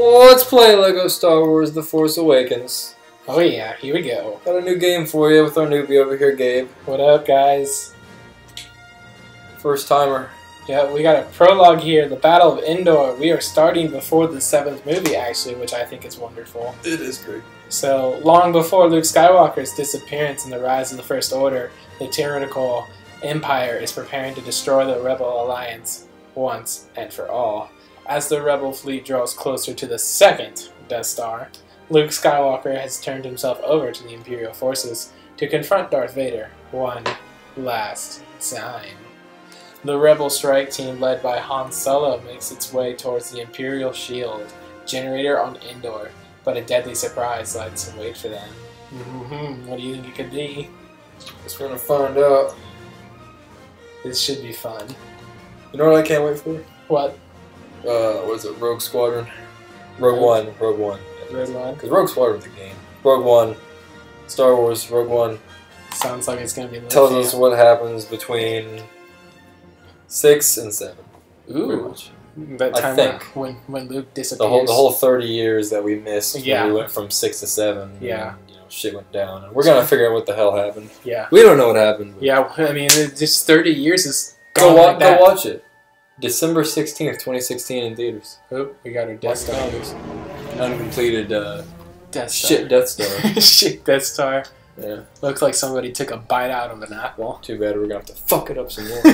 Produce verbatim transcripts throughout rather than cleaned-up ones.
Let's play Lego Star Wars The Force Awakens. Oh yeah, here we go. Got a new game for you with our newbie over here, Gabe. What up, guys? First timer. Yeah, we got a prologue here, the Battle of Endor. We are starting before the seventh movie, actually, which I think is wonderful. It is great. So, long before Luke Skywalker's disappearance and the rise of the First Order, the tyrannical Empire is preparing to destroy the Rebel Alliance once and for all. As the Rebel fleet draws closer to the second Death Star, Luke Skywalker has turned himself over to the Imperial forces to confront Darth Vader one last time. The Rebel strike team led by Han Solo makes its way towards the Imperial shield generator on Endor, but a deadly surprise lies in wait for them. Mm-hmm. What do you think it could be? Guess we're gonna find out. This should be fun. You know what I can't wait for? What? Uh, what is it? Rogue Squadron? Rogue One. Rogue One. Rogue One? Because Rogue Squadron's a game. Rogue One. Star Wars. Rogue One. Sounds like it's gonna be. Tells us what happens between six and seven. Ooh. That I time think. when when Luke disappears. The whole the whole thirty years that we missed. Yeah. When we went from six to seven. Yeah. And, you know, shit went down, and we're gonna figure out what the hell happened. Yeah. We don't know what happened. But Yeah. I mean, it just thirty years is. Go, gone wa like that. go watch it. December sixteenth, twenty sixteen in theaters. Oh, we got our Death Star. Uncompleted uh, Death Star. shit Death Star. Shit Death Star. Yeah. Looks like somebody took a bite out of an apple. Too bad we're gonna have to fuck it up some more.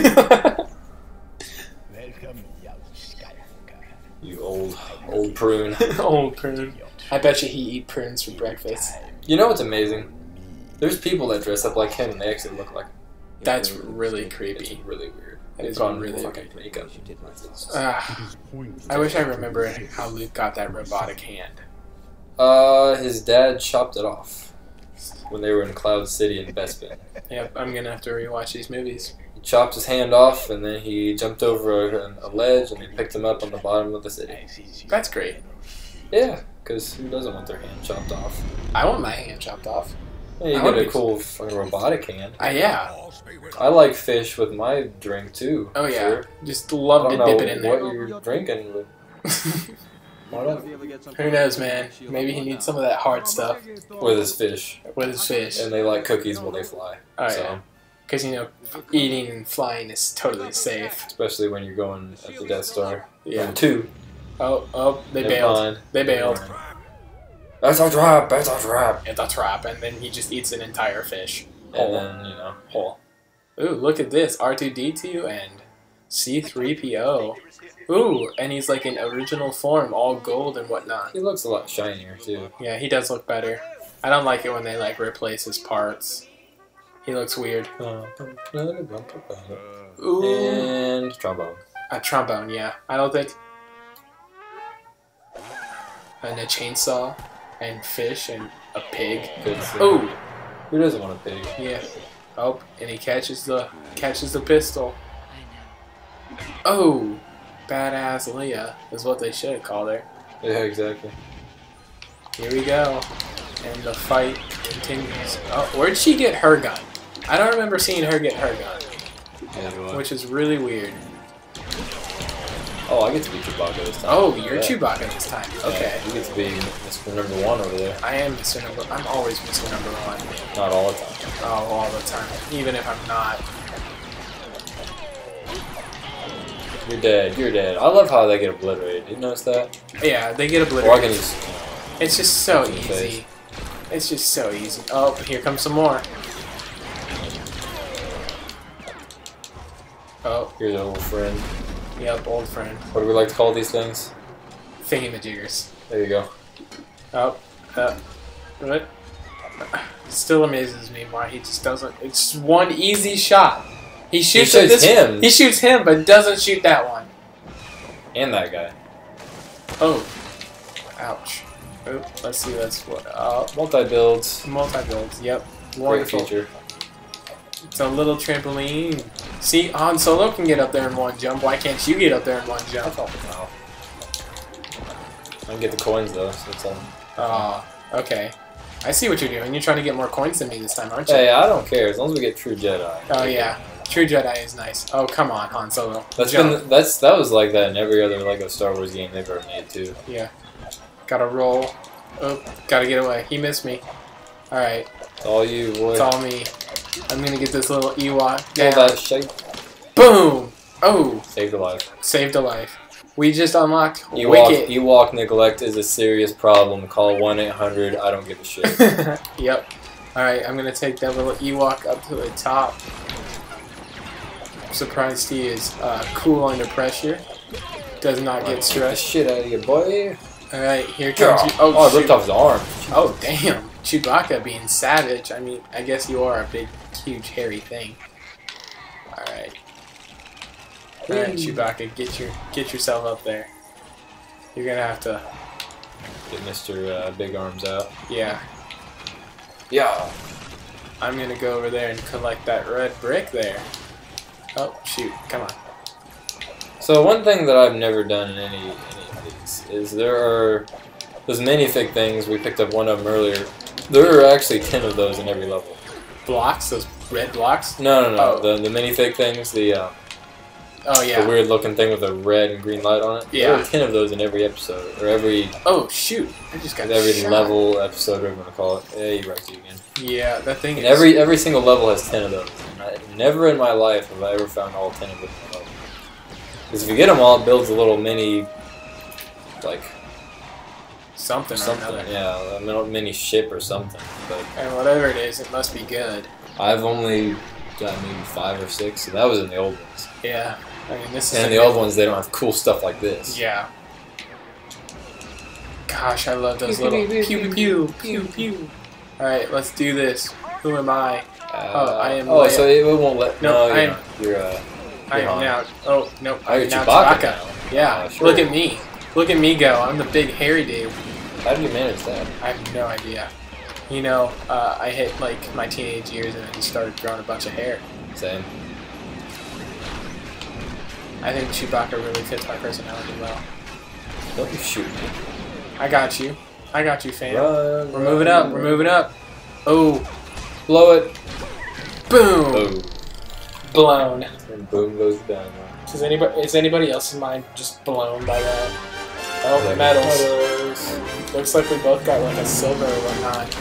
You old, old prune. Old prune. I bet you he eat prunes for breakfast. You know what's amazing? There's people that dress up like him and they actually look like him. That's It's really creepy. It's really weird. That They is put on really fucking weird. makeup. Ah, I wish I remember how Luke got that robotic hand. Uh, his dad chopped it off when they were in Cloud City in Bespin. Yep, I'm gonna have to rewatch these movies. He chopped his hand off and then he jumped over a, a ledge and they picked him up on the bottom of the city. That's great. Yeah, because who doesn't want their hand chopped off? I want my hand chopped off. Yeah, you I get wanna a be- cool fucking robotic hand. Ah, yeah. I like fish with my drink too. Oh yeah. Sure. Just I love don't to dip know it in what there. you're drinking, but why not? Who knows, man? Maybe he needs some of that hard stuff With his fish. with his fish. And they like cookies while they fly. Oh so, yeah. Because, you know, eating and flying is totally safe. especially when you're going at the Death Star. Yeah. And two. Oh, oh, they Never bailed. mind. They bailed. Never mind. That's a trap, that's a trap. It's a trap, and then he just eats an entire fish. And Whole. then, you know. Whole. Ooh, look at this. R two D two and C three P O. Ooh, and he's like in original form, all gold and whatnot. He looks a lot shinier too. Yeah, he does look better. I don't like it when they like replace his parts. He looks weird. Ooh. And trombone. A trombone, yeah. I don't think... And a chainsaw, and fish, and a pig. Good stuff. Ooh! Who doesn't want a pig? Yeah. Oh, and he catches the catches the pistol. Oh! Badass Leia is what they should have called her. Yeah, exactly. Here we go. And the fight continues. Oh, where'd she get her gun? I don't remember seeing her get her gun. Yeah, do I. Which is really weird. Oh, I get to be Chewbacca this time. Oh, you're Yeah. Chewbacca this time. Okay. Yeah, you get to be Mister Number One over there. I am Mister Number... I'm always Mister Number One. Not all the time. Oh, all the time. Even if I'm not. You're dead. You're dead. I love how they get obliterated. Did you notice that? Yeah, they get Or I can obliterated. just. It's just so in the easy. face. It's just so easy. Oh, here comes some more. Oh, Here's our old friend. yep, old friend. What do we like to call these things? Thingamajiggers. There you go. Oh, uh, what? Still amazes me why he just doesn't. It's one easy shot. He shoots, He at shoots this, him. He shoots him, but doesn't shoot that one. And that guy. Oh, ouch. Oh, let's see. That's what. Uh, Multi builds. multi builds. Yep. Great Wonderful. feature. It's a little trampoline. See, Han Solo can get up there in one jump. Why can't you get up there in one jump? Wow. I can get the coins though, so it's all. Oh, okay. I see what you're doing. You're trying to get more coins than me this time, aren't you? Hey, I don't care as long as we get True Jedi. Oh yeah, True Jedi is nice. Oh come on, Han Solo. That's Jump. been that's that was like that in every other Lego Star Wars game they've ever made too. Yeah. Gotta roll. Oh, gotta get away. He missed me. Alright. It's all you, boy. It's all me. I'm gonna get this little Ewok down. down. That shake. Boom! Oh! Saved a life. Saved a life. We just unlocked Ewok, Wicket. Ewok neglect is a serious problem. Call one eight hundred. I don't give a shit. Yep. Alright, I'm gonna take that little Ewok up to the top. I'm surprised he is uh, cool under pressure. Does not get Get the stressed. shit out of you, boy. Alright, here comes you. Oh, Oh, I ripped shoot. off his arm. Oh, damn. Chewbacca being savage. I mean, I guess you are a big, huge, hairy thing. Alright. Alright, Chewbacca, get your get yourself up there. You're gonna have to... Get Mister Uh, Big Arms out. Yeah. Yeah. I'm gonna go over there and collect that red brick there. Oh, shoot. Come on. So one thing that I've never done in any, any of these is there are those minifig things. We picked up one of them earlier. There are actually ten of those in every level. Blocks? Those red blocks? No, no, no. Oh. The the minifig things. The uh, Oh, yeah. the weird looking thing with a red and green light on it. Yeah. There are ten of those in every episode or every Oh, shoot. I just got every shot. level episode. Whatever you want to call it. Yeah, you wrecked you again. Yeah, that thing And is... every every single level has ten of those. And I, never in my life have I ever found all ten of them in a level. Because if you get them all, it builds a little mini, like Something or something. another. Yeah, a little mini ship or something. But And whatever it is, it must be good. I've only got maybe five or six, so that was in the old ones. Yeah. I mean, this is... And a the good- old ones, they don't have cool stuff like this. Yeah. Gosh, I love those little pew pew pew pew pew. Alright, let's do this. Who am I? Uh, Oh, I am Oh, Leia. so it won't let. No, No, I you're, am- not. you're uh. I am Han. now... Oh, no. Oh, you're I'm now Chewbacca, Chewbacca. now. Yeah, Uh, sure. look at me. Look at me go. I'm the big hairy dude. How do you manage that? I have no idea. You know, uh, I hit like my teenage years and then just started growing a bunch of hair. Same. I think Chewbacca really fits my personality well. Don't you shoot me. I got you. I got you, fam. Run, We're moving up. run. We're moving up. Oh, Blow it. boom! Boom. Blown. And boom goes the dynamite. Is anybody is anybody else's mind just blown by that? Oh, Like medals. medals. Looks like we both got like a silver or whatnot.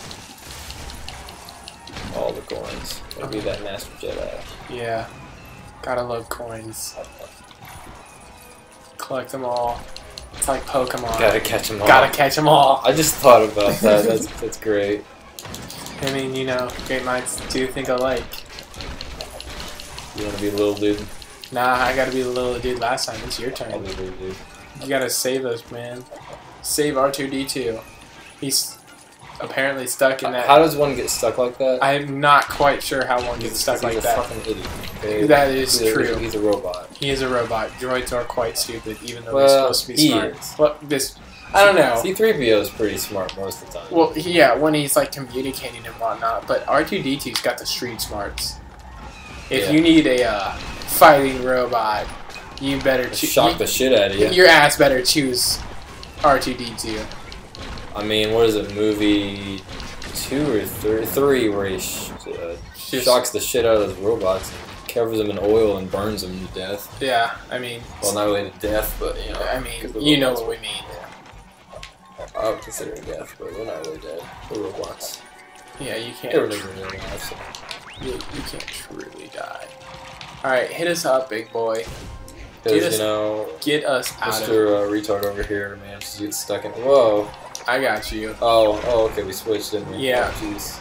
All the coins. It'll be that Master Jedi. Yeah. Gotta love coins. Collect them all. It's like Pokemon. Gotta catch them all. Gotta catch them all. I just thought about that. That's that's great. I mean, you know, great minds do think alike. You want to be a little dude? Nah, I gotta be the little dude last time. It's your I'll turn. be a little dude. You gotta save us, man. Save R two D two. He's apparently stuck in that. How does one get stuck like that? I'm not quite sure how one gets stuck he's like a that. fucking idiot. Okay? That is he's true. A, he's a robot. He is a robot. Droids are quite stupid, even though Well, they're supposed to be he smart. is. Well, this, I don't know. C three P O is pretty smart most of the time. Well, yeah, when he's like communicating and whatnot, but R two D two's got the street smarts. If Yeah. you need a uh, fighting robot, you better choose. shock the shit out of you. Your ass better choose R two D two. I mean, what is it, movie two or th three, where he sh uh, Just- shocks the shit out of those robots, and covers them in oil and burns them to death. Yeah, I mean, Well, not really to death, but you know. I 'cause mean, the you know robots- what we mean. I would consider it death, but they're not really dead. They're robots. Yeah, you can't. They were living their lives. So. You, you can't truly die. All right, hit us up, big boy. Get Because, us- you know, Get us out of. Mister Uh, retard over here manages to get stuck in. Whoa. I got you. Oh, oh, okay, we switched, didn't we? Yeah. Oh, jeez.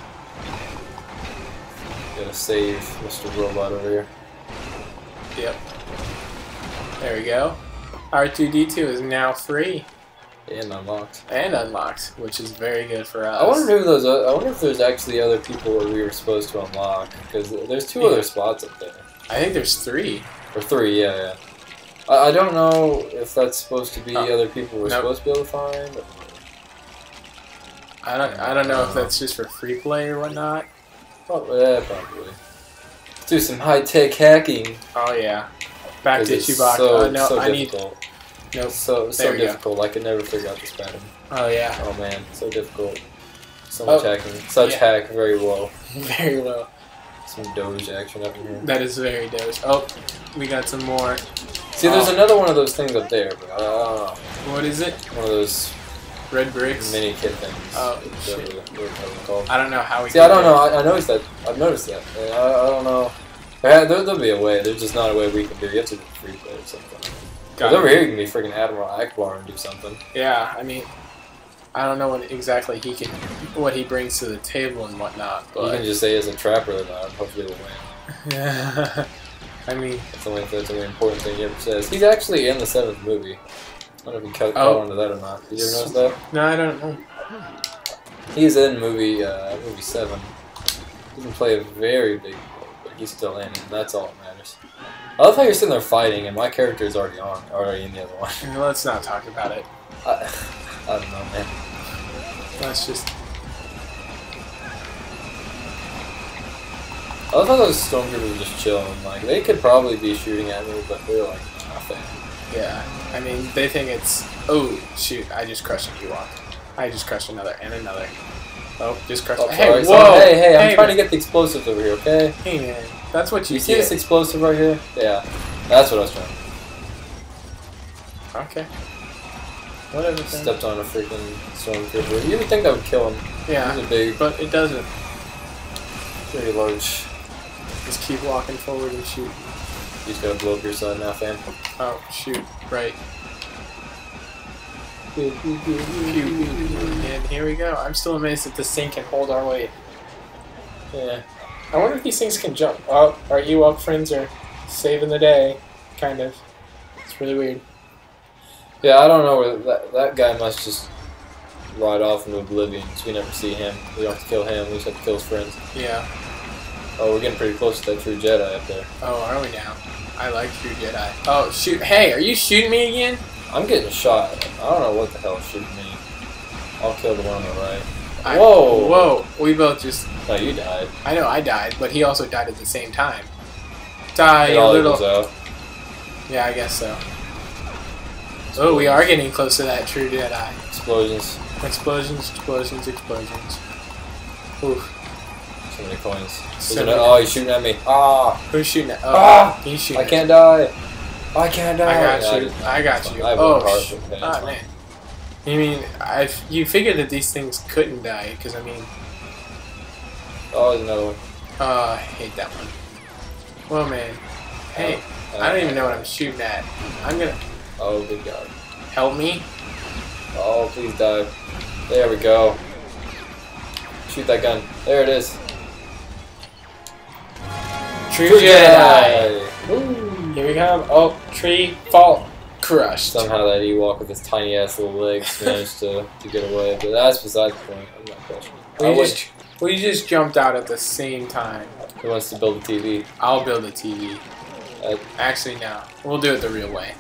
Gotta save Mister Robot over here. Yep. There we go. R two D two is now free And unlocked. and unlocked, which is very good for us. I wonder who those. I wonder if there's actually other people that we were supposed to unlock, because there's two Yeah. other spots up there, I think there's three. or three. Yeah, yeah. I, I don't know if that's supposed to be Oh. other people we're Nope. supposed to be able to find. I don't. I don't know if that's just for free play or whatnot. Probably, yeah, probably. Let's do some high tech hacking. Oh yeah. Back 'cause to it's Chewbacca. So, oh, no, so I need. difficult. Nope. So so There we go. difficult. I could never figure out this pattern. Oh yeah. Oh man, so difficult. So much Oh, hacking. Such yeah. hack, very low. Very low. Some Doge action up in here. That is very dope. Oh, we got some more. See, there's Oh. another one of those things up there, but uh, What is it? one of those Red bricks. Mini kit things. Oh, whatever, shit. whatever they're called. I don't know how we. See, I don't know. I, I noticed that. I've noticed that. I, I don't know. There, there'll be a way. There's just not a way we can do. You have to do free play or something. Because over here you can be freaking Admiral Akbar and do something. Yeah, I mean, I don't know what exactly he can, what he brings to the table and whatnot. But you can just say as a trapper that uh, hopefully we'll win. Yeah. I mean, that's the only that's the only important thing he ever says. He's actually in the seventh movie. I don't know if you caught, oh. caught on to that or not. Did you ever notice that? No, I don't know. He's in movie uh, movie seven. He doesn't play a very big role, but he's still in, and that's all that matters. I love how you're sitting there fighting, and my character is already on, already in the other one. Let's not talk about it. I, I don't know, man. Let's just. I love how those stormtroopers are just chilling. Like they could probably be shooting at me, but they're like nothing. Yeah, I mean they think it's. Oh shoot! I just crushed a Ewok. I just crushed another and another. Oh, just crushed. Oh, hey, sorry. whoa! So, hey, hey! I'm hey, trying man. to get the explosives over here, okay? Hey man, that's what you, You see get. this explosive right here? Yeah, that's what I was trying. Okay. Whatever. Thing. Stepped on a freaking stormtrooper. You would think that would kill him. Yeah. He's a big, but it doesn't. very large. Just keep walking forward and shoot. You just gotta blow up your side now, fam. Oh shoot! Right. And here we go. I'm still amazed that this thing can hold our weight. Yeah. I wonder if these things can jump. Oh, our Ewok friends are saving the day, kind of. It's really weird. Yeah, I don't know where that that guy must just ride off into oblivion because we never see him. We don't have to kill him. We just have to kill his friends. Yeah. Oh, we're getting pretty close to that true Jedi up there. Oh, are we now? I like true Jedi. Oh shoot! Hey, are you shooting me again? I'm getting shot. I don't know what the hell is shooting me. I'll kill the one on the right. I, Whoa! Whoa! We both just. No, you died. I know I died, but he also died at the same time. Die, It you all little. equals out. Yeah, I guess so. Oh, we are getting close to that true Jedi. Explosions. Explosions, explosions, explosions. Oof. So many coins. So There's many an- oh, he's shooting at me. Ah! Who's shooting at? Oh, Ah! he's shooting. I can't die. I can't die. I got Yeah, you. just- I got it's you. fine. I have Oh, one heart, sh- okay, it's ah, fine. man. You mean I? You figured that these things couldn't die, because I mean, Oh, there's another one. uh, I hate that one. Well, man. Hey, Oh, I don't even know what I'm shooting at. I'm gonna Oh, good God. help me. Oh, please die. There we go. Shoot that gun. There it is. True, True Jedi. Jedi. Ooh. Here we come. Oh, tree fault crushed. Somehow that Ewok with his tiny ass little legs managed to, to get away, but that's beside the point. I'm not questioning. I We would- just we just jumped out at the same time. Who wants to build a T V? I'll build a T V. Uh, Actually, no. We'll do it the real way.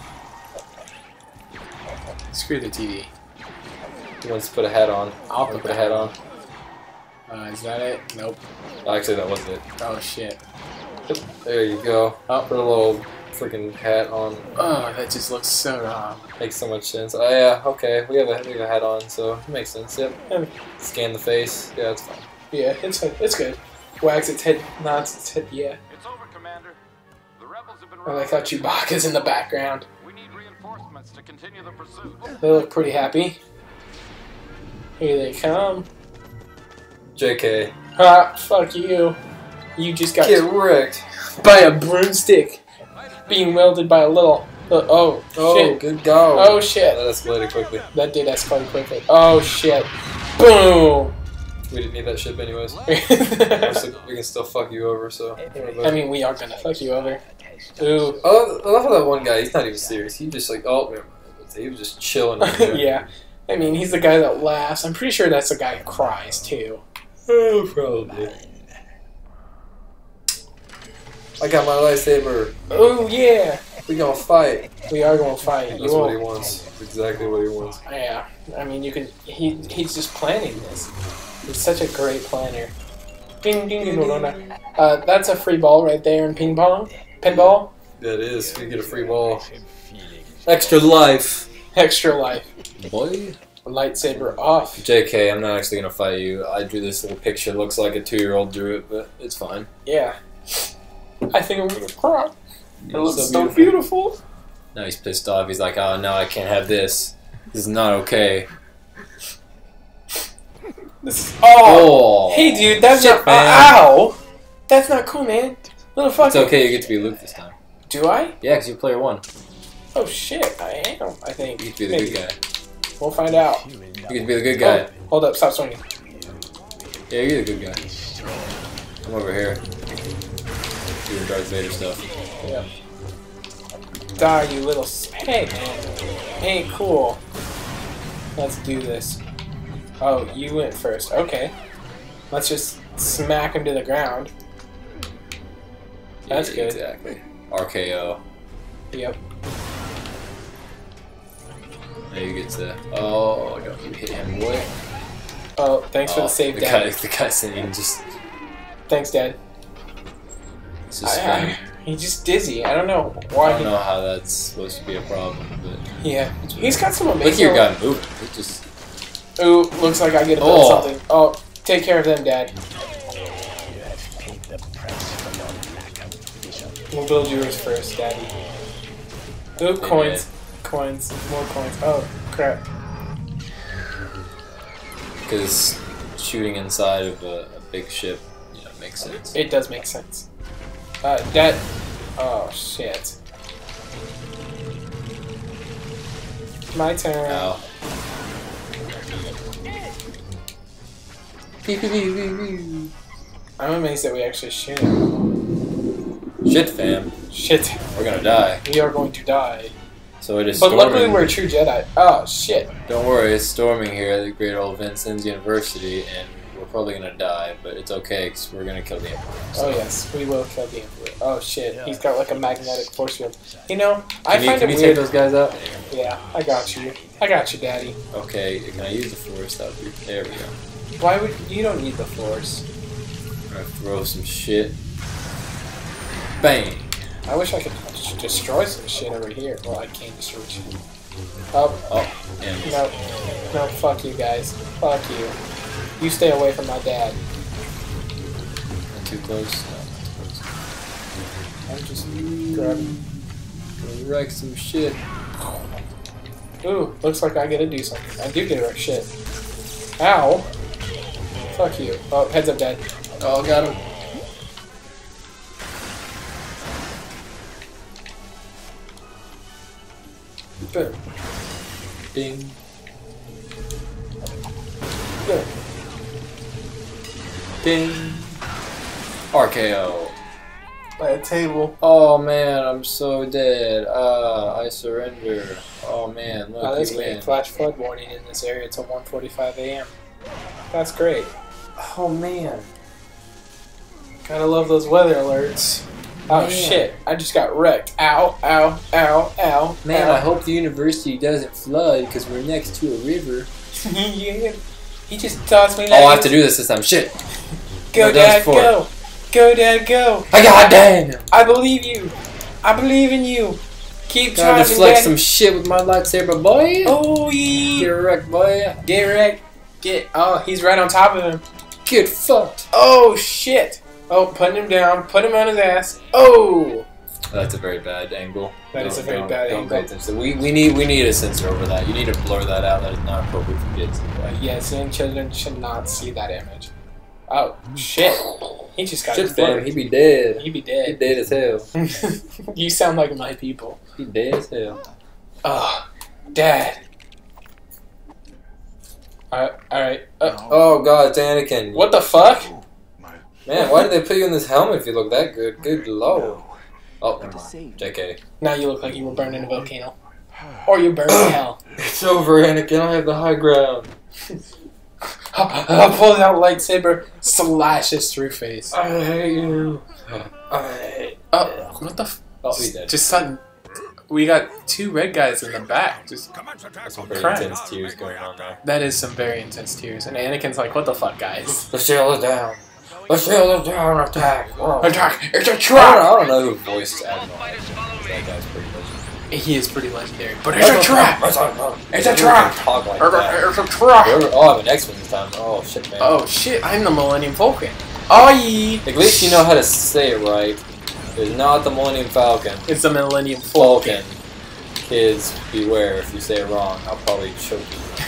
Screw the T V. who wants to put a hat on? I'll Wanna put a hat on. Uh, is that it? Nope. Actually, that was it. Oh shit. There you go. Oh. Put a little freaking hat on. Oh, that just looks so wrong. Makes so much sense. Oh yeah, okay. We have a we have a hat on, so it makes sense. Yep. Yeah. Scan the face. Yeah, it's fine. Yeah, it's it's good. Wags its head, nods its head. Yeah. It's over, Commander. The rebels have been I like how Chewbacca's in the background. We need reinforcements to continue the pursuit. They look pretty happy. Here they come. J K. Ha! Fuck you. You just got Get wrecked. by a broomstick, being wielded by a little. Uh, oh Oh, shit! good go. Oh shit! That escalated quickly. That did escalate quickly. Oh shit! Boom! We didn't need that ship anyways. We're I still- we can still fuck you over, so. mean, we are gonna fuck you over. Ooh. Oh, I love how that one guy, he's not even serious. He just like, oh, never mind. He was just chilling. Right there. Yeah. I mean, he's the guy that laughs. I'm pretty sure that's the guy who cries too. Oh, probably. I got my lightsaber. Oh yeah! We gonna fight. We are gonna fight. That's You what he won't. wants. That's exactly what he wants. Yeah. I mean, you can. He he's just planning this. He's such a great planner. Ding ding ding ding ding. Uh, that's a free ball right there in ping pong. Pinball. That is. We get a free ball. Extra life. Extra life. Boy. Lightsaber off. J K, I'm not actually gonna fight you. I drew this little picture. It looks like a two-year-old drew it, but it's fine. Yeah. I think I'm gonna cry. It looks so so beautiful. Now he's pissed off. He's like, oh, no, I can't have this. This is not okay. This is, oh, Oh. hey dude, that's Shit, not. man. Uh, ow! That's not cool, man. Little fucker. It's okay, you get to be Luke this time. Do I? Yeah, because you're player one. Oh shit, I am. I think. You get to be the Maybe. good guy. We'll find out. You get to be the good guy. Oh, hold up, stop swinging. Yeah, you're the good guy. Come over here. Do your Darth Vader stuff. Yeah. Die, you little. S hey, man. Hey, cool. Let's do this. Oh, you went first. Okay. Let's just smack him to the ground. That's Yeah, good. Exactly. R K O. Yep. Now you get to. Oh, don't you hit him, boy. Oh, thanks for Oh, the save, the Dad. guy, the guy saying just. Thanks, Dad. It's just I, funny. I, he's just dizzy. I don't know I why. don't he, know how that's supposed to be a problem, but. Yeah, he's got some Look at amazing. your guy moving. He just. Ooh, looks like I get to build Oh. something. Oh, take care of them, Dad. We'll build yours first, Daddy. Ooh, coins. Coins. More coins. Oh, crap. Because shooting inside of a, a big ship, you know, makes sense. It does make sense. Uh, Dad. Oh, shit. My turn. Ow. Pee, pee, pee, pee, pee. I'm amazed that we actually shoot him. Shit, fam. Shit. We're gonna die. We are going to die. So it is But storming. luckily we're a true Jedi. Oh, shit. Don't worry, it's storming here at the great old Vincennes University, and we're probably gonna die, but it's okay, because we're gonna kill the Emperor. So. Oh, yes. We will kill the Emperor. Oh, shit. He's got like a magnetic force field. You know, I Can you, find can it you weird. take those guys out? Yeah, I got you. I got you, Daddy. Okay, can I use the force? That would be, there we go. Why would you don't need the force? I'm gonna throw some shit. Bang! I wish I could just destroy some shit over here. Well, I can't destroy shit. Oh, Oh, and no. No, fuck you guys. Fuck you. You stay away from my dad. not too close. No, not too close. I'm just grabbing. Gonna wreck some shit. Ooh, looks like I get to do something. I do get to wreck shit. Ow. Fuck you. Oh, heads up, Dad. Oh, got him. Boom. Ding. Boom. Ding. R K O. By a table. Oh man, I'm so dead. Ah, I surrender. Oh man, look, Oh, that's you great. win. Flash flood warning in this area till one forty-five a m That's great. Oh man. Gotta love those weather alerts. Oh Man. shit, I just got wrecked. Ow, ow, ow, ow. Man, ow. I hope the university doesn't flood because we're next to a river. Yeah. He just tossed me. Oh, I have to do this this time. Shit. Go, I've done Dad, this before. go. Go, Dad, go. I got damn. I believe you. I believe in you. Keep Gotta charging, deflect Daddy. some shit with my lightsaber, boy. Oh, Get yeah. wrecked, boy. Get wrecked. Get. Oh, he's right on top of him. Get fucked. Oh, shit. Oh, putting him down. Put him on his ass. Oh. That's a very bad angle. That is Don't- a very don't- bad don't angle. pay attention. We, we need we need a censor over that. You need to blur that out. That is not appropriate for kids. Yes, young children should not see that image. Oh, shit. He just got Shit, his fam, blood. he be dead. He'd be He dead. dead as hell. You sound like my people. He dead as hell. Oh, Dad. Alright, alright. Uh, Oh god, it's Anakin. what the fuck? Man, why did they put you in this helmet if you look that good? Good lord. Oh, never mind. J K. Now you look like you were burned in a volcano. Or you burned in hell. It's over, Anakin. I have the high ground. I pulled out lightsaber, slashes through face. I hate you. I hate. Oh, what the f- Oh, he's dead. Just sudden. We got two red guys in the back. Just Some very Crap. intense tears going on there. That is some very intense tears. And Anakin's like, what the fuck, guys? The shield is down. The shield is down. Attack. Attack! It's a I don't, trap! I don't know who voiced Admiral. That guy's pretty legendary. He is pretty legendary. But it's a trap! It's a, It's a trap! Talk like that. It's a trap! Whoever- Oh, I'm an X-Wing this time. Oh shit, man. Oh shit, I'm the Millennium Falcon. Oh yeah! At least you know how to say it right. It's not the Millennium Falcon. It's the Millennium Falcon. Falcon. Kids, beware if you say it wrong. I'll probably choke you.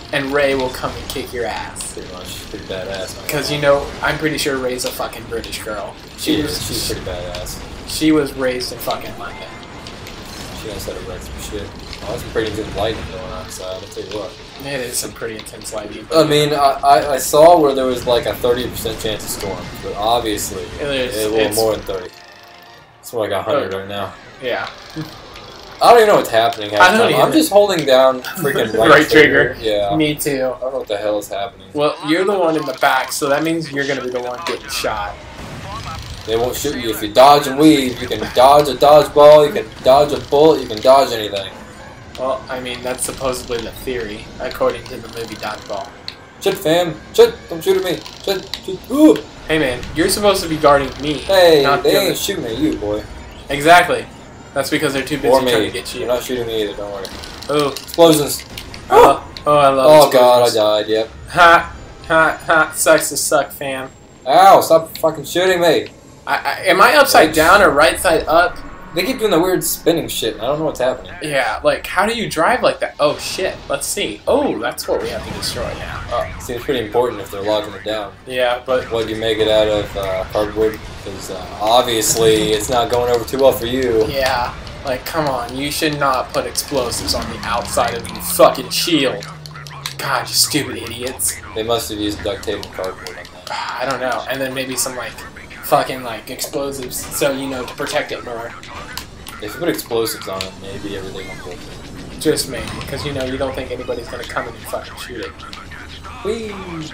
and Rey will come and kick your ass. Pretty much, pretty badass. Because you know, I'm pretty sure Rey's a fucking British girl. She She was. is. She's pretty badass. She was raised in fucking London. She knows how to wreck some shit. Oh, that's some pretty good lighting going on outside. I'll tell you what. It is some pretty intense lighting. I mean, I, I, I saw where there was like a thirty percent chance of storm, but obviously It is, it's a little it's- more than thirty. That's why I got one hundred Oh. right now. Yeah. I don't even know what's happening half I the don't time. I'm either. just holding down freaking right, Right trigger. Yeah. Me too. I don't know what the hell is happening. Well, you're the one in the back, so that means you're gonna be the one getting shot. They won't shoot you if you dodge and weave. You can dodge a dodgeball, you can dodge a bullet, you can dodge anything. Well, I mean, that's supposedly the theory, according to the movie Dodgeball. Shit, fam. Shit, don't shoot at me. Shit, shoot. Ooh. Hey man, you're supposed to be guarding me. Hey, not they the other- ain't shooting at you, boy. Exactly. That's because they're too busy Or trying me. to get you. They're not shooting me either, don't worry. Oh, Explosions. oh, oh, I love Oh god, I explosions. died, yep. Ha, ha, ha. Sucks to suck, fam. Ow, stop fucking shooting me. I, I, am I upside Bitch. down or right side up? They keep doing the weird spinning shit, and I don't know what's happening. Yeah, like, how do you drive like that? Oh, shit. Let's see. Oh, that's what we have to destroy now. Oh, seems pretty important if they're locking it down. Yeah, but What, you make it out of uh, cardboard? Because uh, obviously it's not going over too well for you. yeah, like, come on. You should not put explosives on the outside of your fucking shield. God, you stupid idiots. They must have used duct tape and cardboard on that. I don't know. And then maybe some, like, fucking, like, explosives so, you know, to protect it more. If you put explosives on it, maybe everything will go through. Just maybe. Because, you know, you don't think anybody's gonna come in and fucking shoot it. Whee!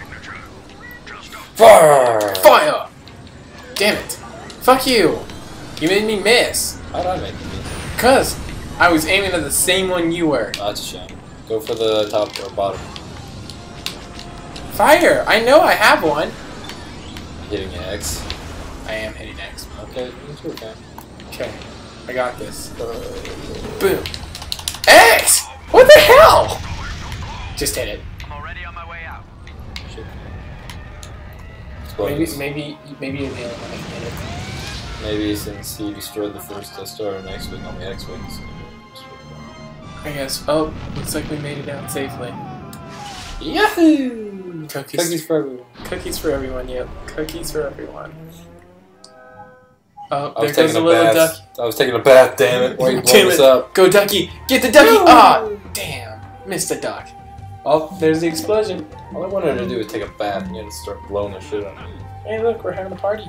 Fire! Fire! Damn it. Fuck you. You made me miss. How did I make it? Because I was aiming at the same one you were. Oh, that's a shame. Go for the top or bottom. Fire! I know I have one. Hitting X. I am hitting X. Okay, it's okay. Okay. I got this. Boom. X! What the hell? Just hit it. I'm already on my way out. Shit. Maybe, Explosions. maybe, maybe you're the only one that can hit it. Maybe since he destroyed the first Death Star and X-Wing on the X-Wings. I guess. Oh, looks like we made it out safely. Yahoo! Cookies. Cookies for everyone. Cookies for everyone, yep. Cookies for everyone. Oh, I there was goes taking a a little bath. duck. I was taking a bath, damn it. Why are you Damn blowing this it. up? Go ducky! Get the ducky! Ah! Damn. Missed the duck. Oh, there's the explosion. All I wanted to do was take a bath and you had to start blowing the shit on me. Hey, look, we're having a party.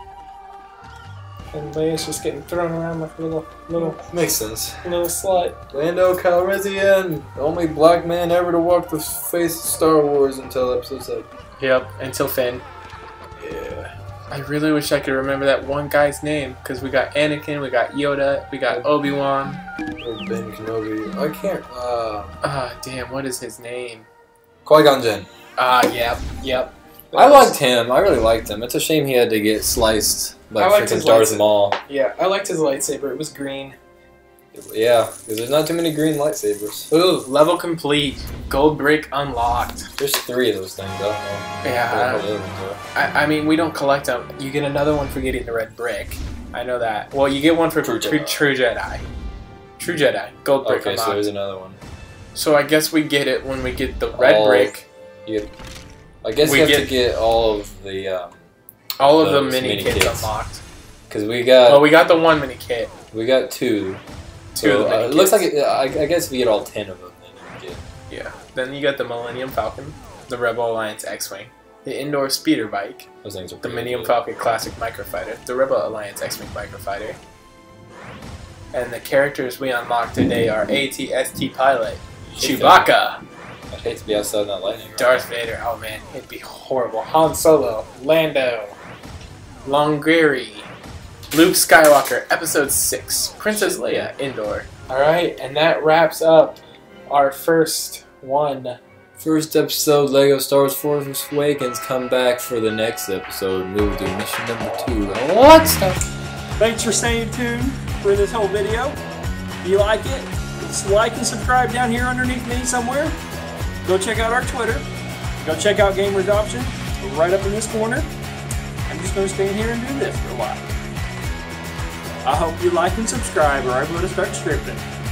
And Leia's just getting thrown around like a little, little, Makes sense. little slut. Lando Calrissian, the only black man ever to walk the face of Star Wars until episode seven. Yep, until Finn. Yeah. I really wish I could remember that one guy's name, because we got Anakin, we got Yoda, we got Obi-Wan. Or Ben Kenobi. I can't. Uh. Ah, damn, what is his name? Qui-Gon Jinn. Ah, yep, yep. I liked him. I really liked him. It's a shame he had to get sliced by I liked freaking his Darth lightsaber. Maul. Yeah, I liked his lightsaber. It was green. Yeah, because there's not too many green lightsabers. Ooh, level complete. Gold brick unlocked. There's three of those things. I don't know. Yeah, I I don't don't- know what the other ones I, I mean, we don't collect them. You get another one for getting the red brick. I know that. Well, you get one for True True, Jedi. True Jedi. True Jedi. Gold are. brick Okay, so unlocked. there's another one. So I guess we get it when we get the red All- brick. You, I guess We you have get- to get all of the, um, All of the those mini, mini kits, kits. unlocked. because we got Well, we got the one mini kit. we got two. Two So, of the mini uh, it looks like kits. it, I, I guess if you get all ten of them, then you get. Yeah. Then you got the Millennium Falcon, the Rebel Alliance X-Wing, the indoor speeder bike, Those things are the pretty Millennium good. Falcon Classic Microfighter, the Rebel Alliance X-Wing Microfighter. And the characters we unlocked today are A T S T Pilot, Chewbacca, I'd hate to be outside in that lightning. right Darth Vader, oh man, it'd be horrible. Han Solo, Lando, Longiri, Luke Skywalker, Episode six, Princess Leia, Indoor. Alright, and that wraps up our first one. First episode, Lego Star Wars Force Awakens. Come back for the next episode. Move to mission number two. And what stuff? Thanks for staying tuned for this whole video. If you like it, just like and subscribe down here underneath me somewhere. Go check out our Twitter. Go check out Gamers Option right up in this corner. I'm just going to stand here and do this for a while. I hope you like and subscribe or I'm going to start scripting.